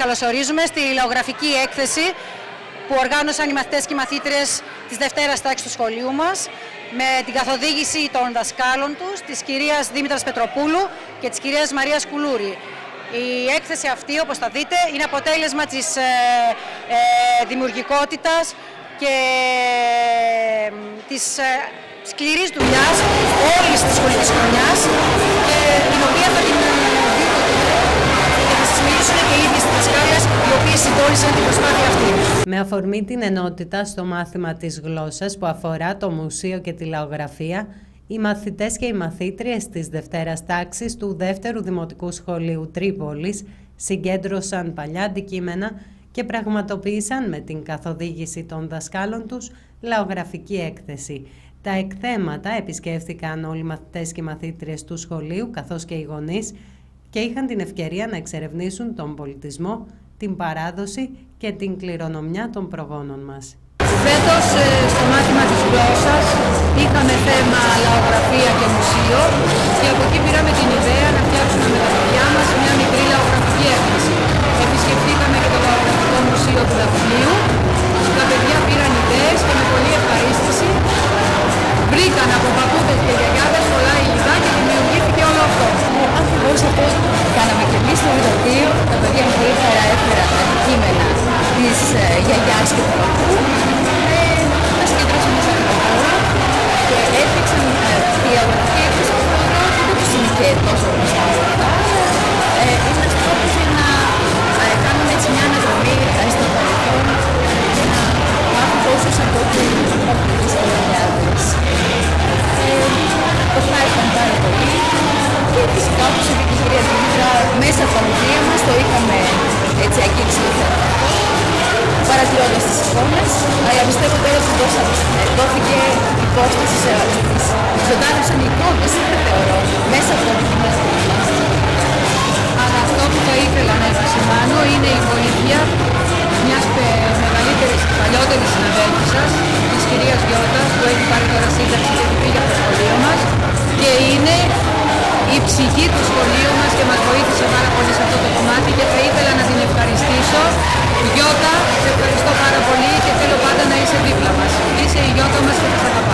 καλωσορίζουμε στη λαογραφική έκθεση που οργάνωσαν οι μαθητές και οι μαθήτριες της Δευτέρας τάξης του σχολείου μας με την καθοδήγηση των δασκάλων τους, της κυρίας Δήμητρας Πετροπούλου και της κυρίας Μαρίας Κουλούρη. Η έκθεση αυτή, όπως θα δείτε, είναι αποτέλεσμα της δημιουργικότητας και της σκληρής δουλειάς όλης της σχολικής χρονιάς και την οποία θα την δείτε και θα σας μιλήσουν και οι ίδιες δασκάλες οι οποίες συντόνισαν την προσπάθεια αυτή. Με αφορμή την ενότητα στο μάθημα της γλώσσας που αφορά το μουσείο και τη λαογραφία, οι μαθητές και οι μαθήτριες της Δευτέρας τάξης του Δεύτερου Δημοτικού Σχολείου Τρίπολης συγκέντρωσαν παλιά αντικείμενα και πραγματοποίησαν με την καθοδήγηση των δασκάλων τους λαογραφική έκθεση. Τα εκθέματα επισκέφθηκαν όλοι οι μαθητές και οι μαθήτριες του σχολείου καθώς και οι γονείς και είχαν την ευκαιρία να εξερευνήσουν τον πολιτισμό, την παράδοση και την κληρονομιά των προγόνων μας. Φέτος στο μάθημα της γλώσσας είχαμε θέμα λαογραφία και μουσείο και από εκεί πήραμε την ιδέα να φτιάξουμε με τα παιδιά μας μια μικρή λαογραφική έκθεση. Επισκεφτήκαμε και το λαογραφικό μουσείο του Δαφνίου. Τα παιδιά πήραν ιδέες και με πολλή ευχαρίστηση βρήκαν από παππούδες και γιαγιάδες πολλά υλικά και δημιουργήθηκε όλο αυτό. Ακριβώς αυτό κάναμε και εμείς στο διδακτήριο. Τα παιδιά με πολύ χαρά έφεραν τα αντικείμενα της γιαγιάς και του παππού. Τα συγκεντρώσαμε σε ένα χώρο και έφτιαξαν τη λαογραφική έκθεση που θεωρώ ότι δεν τους είναι και τόσο γνωστά όλα αυτά. Είναι ένας τρόπος για να κάνουμε έτσι μια αναδρομή στο παρελθόν και να μάθουν πόσους από τους παππούδες και γιαγιάδες. Το χάρηκαν πάρα πολύ και φυσικά όπως είπε και η κυρία Δήμητρα, μέσα από τα μουσεία μας το είχαμε έτσι αγγίξει παρατηρώντας τις εικόνες, αλλά πιστεύω τώρα ότι δόθηκε υπόσταση σε όλες τις ζωντάνευσαν οι εικόνες, θεωρώ, μέσα από τα αντικείμενα. Αλλά αυτό που θα ήθελα να επισημάνω είναι η βοήθεια μιας μεγαλύτερης και παλιότερης συναδέλφης σας, της κυρίας Γιώτας, που έχει πάρει τώρα σύνταξη και έχει φύγει από το σχολείο μας και είναι η ψυχή του σχολείου μας και μας βοήθησε πάρα πολύ σε αυτό το κομμάτι και θα ήθελα να την ευχαριστήσω. Γιώτα, σε ευχαριστώ πάρα πολύ και θέλω πάντα να είσαι δίπλα μας. Είσαι η Γιώτα μας και θα σε αγαπάω.